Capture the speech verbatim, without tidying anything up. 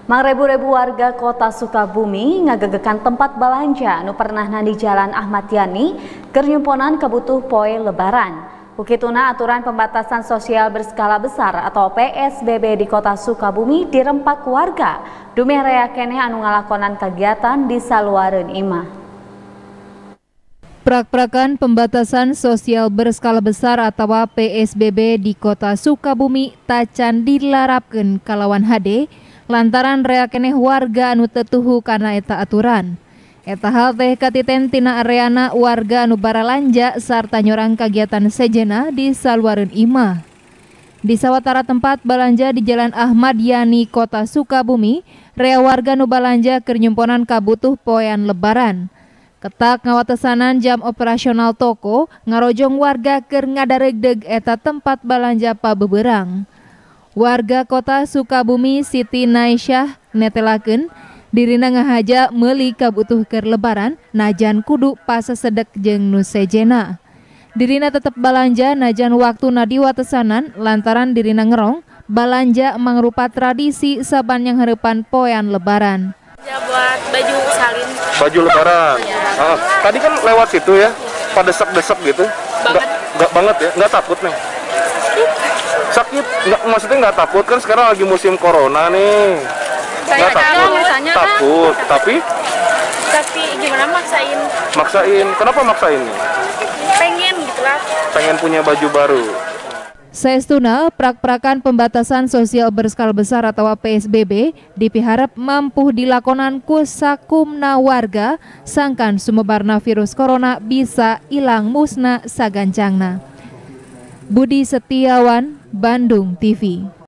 Mangrebu-rebu warga kota Sukabumi ngagegekan tempat balanja nu pernah di Jalan Ahmad Yani keur nyumponan kebutuh poe lebaran. Ukituna aturan pembatasan sosial berskala besar atau P S B B di kota Sukabumi dirempak warga. Dumeh rea keneh anu ngalakonan kegiatan di saluareun imah. Prak-prakan pembatasan sosial berskala besar atau P S B B di kota Sukabumi tacan dilarapkeun kalawan H D lantaran rea keneh warga anu teu tuhu kana eta aturan. Eta hal teh katiten tina areana warga anu baralanja sarta nyorang kagiatan sejenna di saluareun imah. Di sawatara tempat balanja di Jalan Ahmad Yani kota Sukabumi, rea warga anu balanja keur nyumponan kabutuh poean lebaran. Ketak ngawatesanan jam operasional toko, ngarojong warga keur ngadaregdeg eta tempat balanja pabeberang. Warga kota Sukabumi Siti Naisyah netelakeun dirina ngahaja meuli kabutuh keur lebaran najan kudu pasasedek jeung nu sejenna. Dirina tetep balanja najan waktuna diwatesanan lantaran dirina ngerong balanja mangrupa tradisi saban yang hareupan poean lebaran. Ya buat baju salin. Baju lebaran. Ah, tadi kan lewat situ ya, pada desek-desek gitu. Enggak enggak banget ya, enggak takut nih. Sakit, enggak, maksudnya enggak takut kan sekarang lagi musim corona nih. Enggak takut, misalnya takut, kan, tapi tapi gimana maksain? Maksain, kenapa maksain? Pengen gitulah. Pengen punya baju baru. Saestuna prak-prakan pembatasan sosial berskala besar atau P S B B dipiharap mampu dilakonan ku sakumna warga sangkan sumebarna virus corona bisa ilang musna sagancangna. Budi Setiawan, Bandung T V.